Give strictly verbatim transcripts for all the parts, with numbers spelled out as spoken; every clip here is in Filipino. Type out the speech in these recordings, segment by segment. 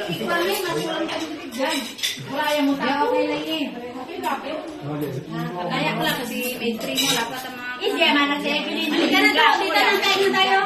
Kami, masulang kami dyan. Kaya mo tayo. Okay lang eh. Okay, kapit. Kaya ko lang kasi may three mo. Lapat ang mga... Hindi, mana si Evelyn. Halika na tayo. Dito lang tayo na tayo.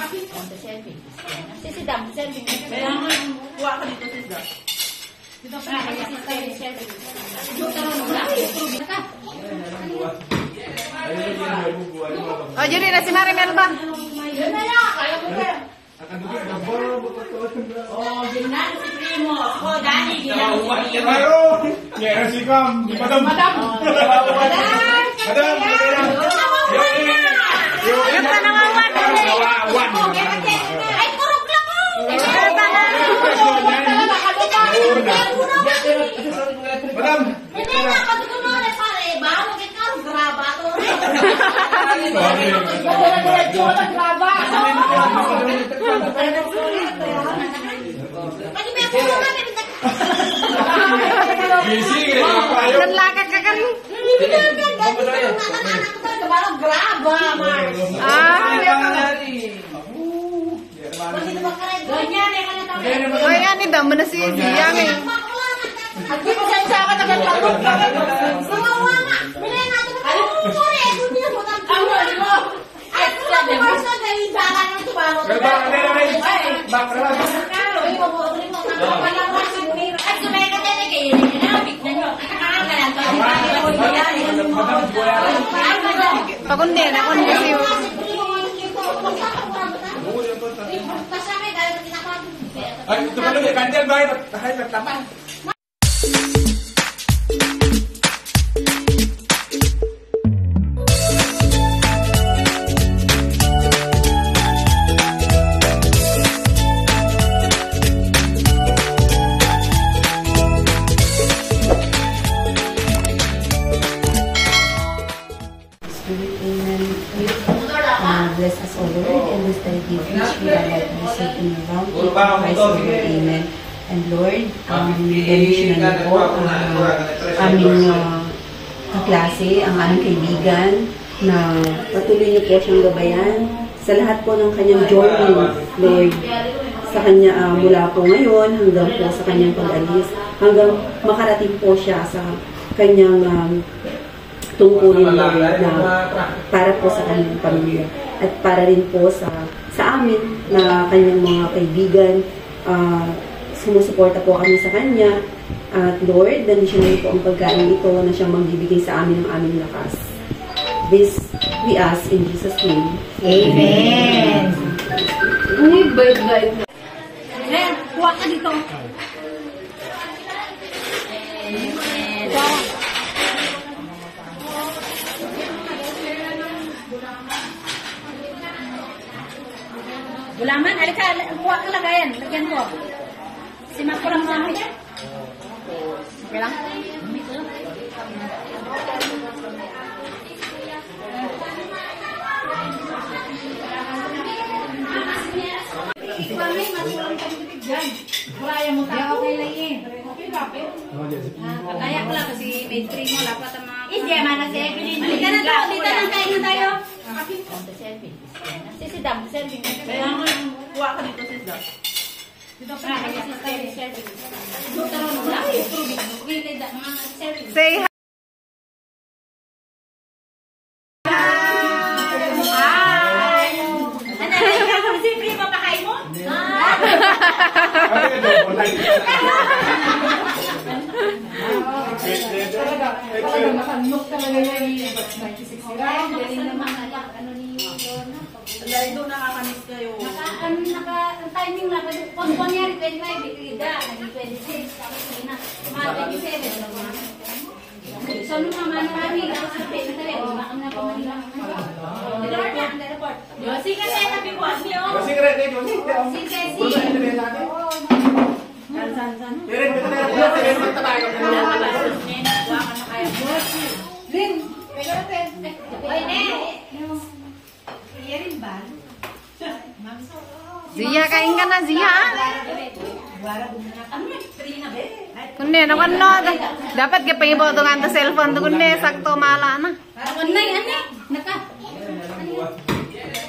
Sisidam, serving. Kuha ka dito, sisidam. Dito pa, kaya si serving. Dito lang. Oh, jadi na si Marimel ba? Yun na lang. Kaya mo ba? Oh, ginan si Primo. Oh, Dani, ginan si Primo. Ayo, ya si Kam, madam. Madam. Madam. Madam. Yung tanawawan. Tanawawan. Ay, kurog lang mo. Madam. Hindi na, patutunan na pare. Bago kita, graba to. Graba. Busy, kayo. Nanlakad ka ka rin. Ah, oh, yan ni damo na si Ziyang eh. Pakundi na kundi siyo. Ay, ito pala yung kandil ba? Ay, magtapang. Bless us, O Lord, and this thy gift which we are like received in the round table of Christ, O Lord. Amen. And Lord, um, bendition na po ang uh, aming uh, kaklase, ang aming kaibigan, na patuloy niyo po siyang gabayan sa lahat po ng kanyang journey, Lord. Sa kanya, uh, mula po ngayon hanggang po sa kanyang pag-alis, hanggang makarating po siya sa kanyang um, tungkulin, Lord, na para po sa kanyang pamilya. At para rin po sa sa amin na kanyang mga kaibigan, uh, sumusuporta po kami sa kanya. At Lord, dandisyonin po ang pagkain ito na siyang magbibigay sa amin ng aming lakas. This we ask in Jesus' name. Amen. Uy, bait-bait. Eh, kuha ka dito. Gulaman, alika, kuha ka lagayan. Lagyan ko. Simak ko lang mami. Okay lang? Kami, masulang kami dyan. Kaya mo tayo. Okay lang eh. Okay, kapit. Kaya ko lang kasi may three mo. Lapat ang mga... Hindi, mana si Evelyn. Halika na tayo. Dito lang tayo na tayo. Sisidam, serving. Kaya mo, kuha ka dito, sisidam. Dito pa, kaya si serving. Dito lang, serving. Say hi. Nakanok talaga yung ninety-six round. Galing naman ano ni Lorna. Dahil doon nakakanis kayo. Naka, naka, timing na. Kung kunyari twenty-five, ida. Naging twenty-six. Tapos hindi na. Mga twenty-seven. So, nung mga namin, ako sa twenty-seven, baka na pa Manila. Lorna, ang report. Yosi ka tayo nabi ko. Yosi ka rin. Yosi ka rin. Si Ceci. San, san, san. Pero ito na rin. Yosi ka rin. Magtabayo. Lin, pega natin. Oy, ne. Iya rin ba? Zia, kain ka na, Zia. Kundi, naman no. Dapat ka pangibotongan sa cellphone. Kundi, sakto mala na. Kundi, ano? Naka.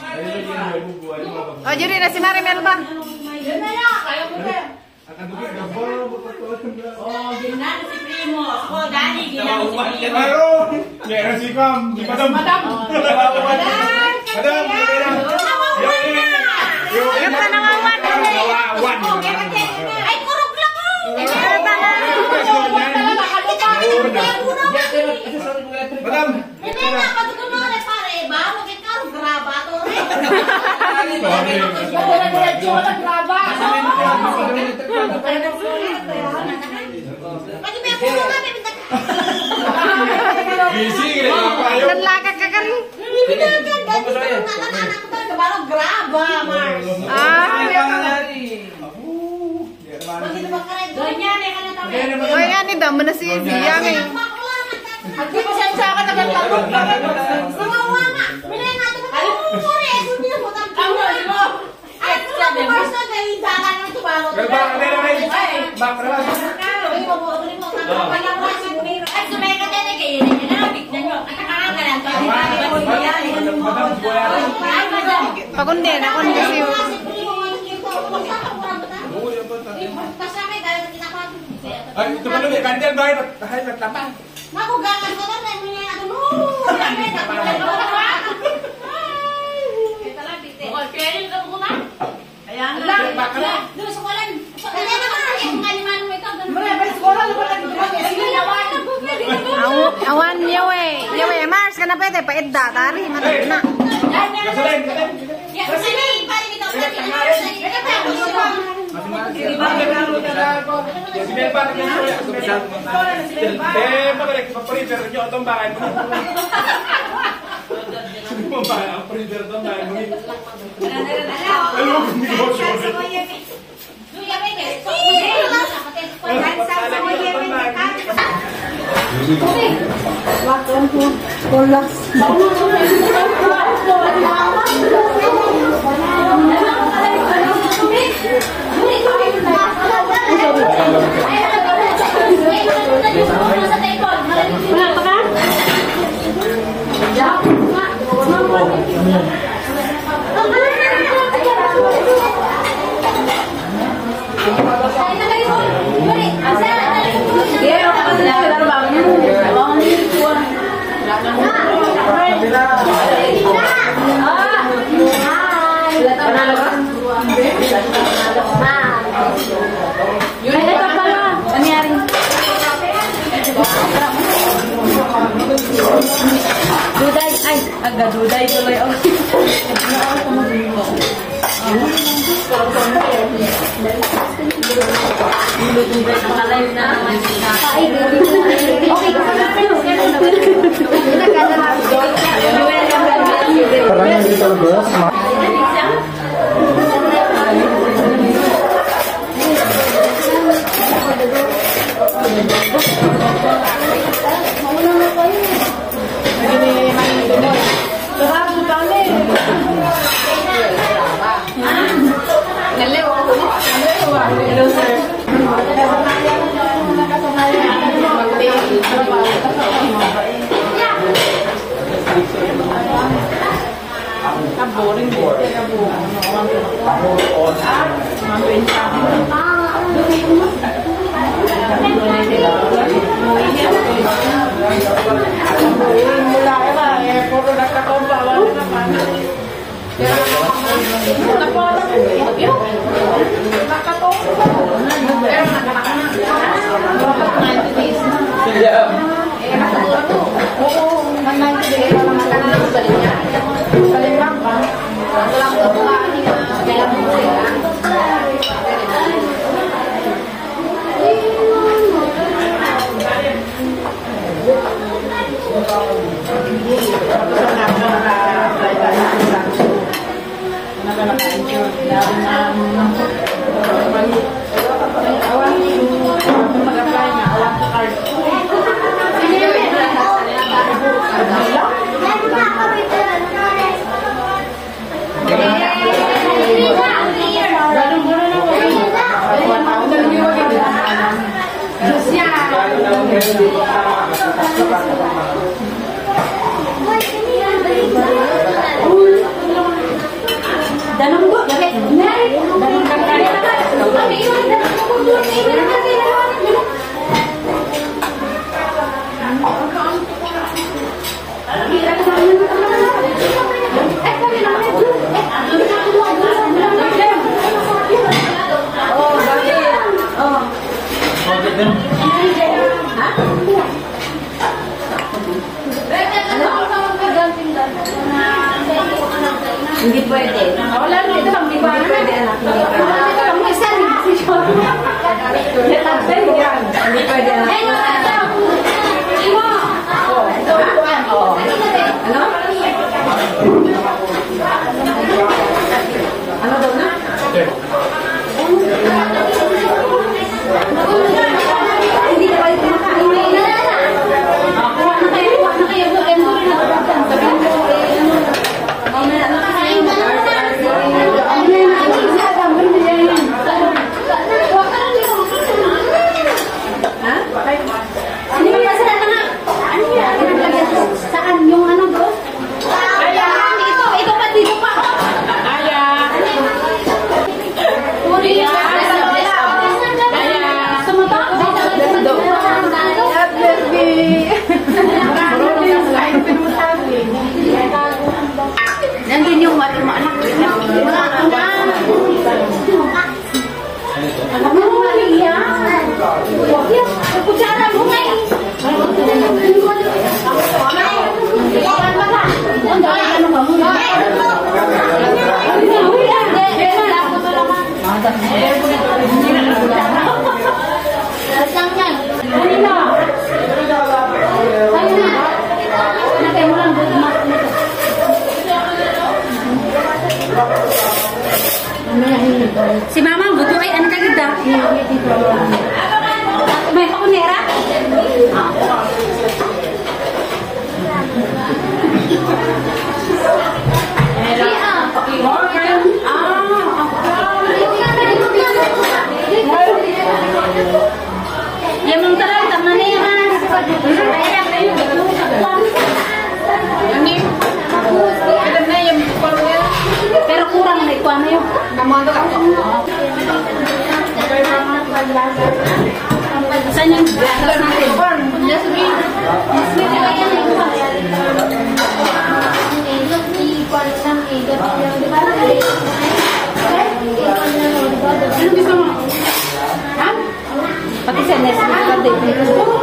Oh, jadi na si Marimel ba? Yun na lang. Kaya mo ba? Oh, ginano si Primo. Ako, Dani, ginano si Primo. Meron! Meron si Kam. Si Madam. Madam! Madam! Yung ka nawawan. Nawawan. Ay, kurog lang ko! Madam! Hindi na, patuto na rin pare. Ba, bakit ka rin graba to rin? Pati may puno nga, may bitak. Busy, kaya pa kayo. Nanlaka ka kan. Binagan, dahil gusto ng anak-anak ko talaga, parang graba, Mars. Ah. Bakit ba ka rin? Ganyan, eh, ka na tawag. Oy, ani daw mo na si Zia ngay. Hindi pa siya sa akin naglalaro. Sumawa nga. Bilay nga ito. Ayaw mo mo rin. Hindi mo tang kamo. Ay, ito na po first na dahil dalan ng tubalo. Back na rin. Back na rin. Ay, mabuhay mo. Ay, sumay ka din. Kaya yun. Kinabik na nyo. At nakakagalan. Ay, madam. Pakundi na kun kasi. Kasama dahil kinapagod. Ay, ito pala may kandel ba? Ay, matama. Makugangan ko na rin. May ano, no. Kami, nakapagod ko na. Ito lang, bite. O, kaya ka muna. Ayan lang. Doon sa kulan. Kaya naman, yung kaliman mo ito. Marami sa kulan. Awan yawe. Yawe Mars kana pwede pa idda tari matag na. Kasalin, kasalin. Sige, pare dito. Si Melba, eh, magaling, mag-printer nyo itong bahay mo. Sino mo ba? Ang printer itong bahay mo. Alam mo, hindi ko siya. Duday ay aga duday tuloy oh. Parang little girls. Hello sir. Boring boring Danong bu, jangan. Danong kakak. Hindi pwede. Wala na ito lang, di ba? Hindi pwede, anak. Hindi pwede. Ang isa rin kasi siya. Hindi pwede, anak. Ano? Ano daw na? Hindi na kayo kumakain. Kuha na kayo, kuha na kayo. Endo rin ako. Sabihin ko, eh, ano. Mamaya, ano kain mo? Ha? Ano yung nasa na nga? Ano yan? Saan yung ano bro? Aya! Ito, ito pa dito pa. Aya! Puri ya! Aya! Sumata? Nandun yung mga anak. Mga anak. Ano mo yan? Kutsara mo nga eh. Si Mama, buto ay ano kagad ah? May pakunera? Ya mong tarang tama na yan. Pero kurang na ikuha na yun. Saan yung gatas natin? Just read. Mas may kaya na ikuha. Ano gusto mo? Ha? Pati sa Nestle.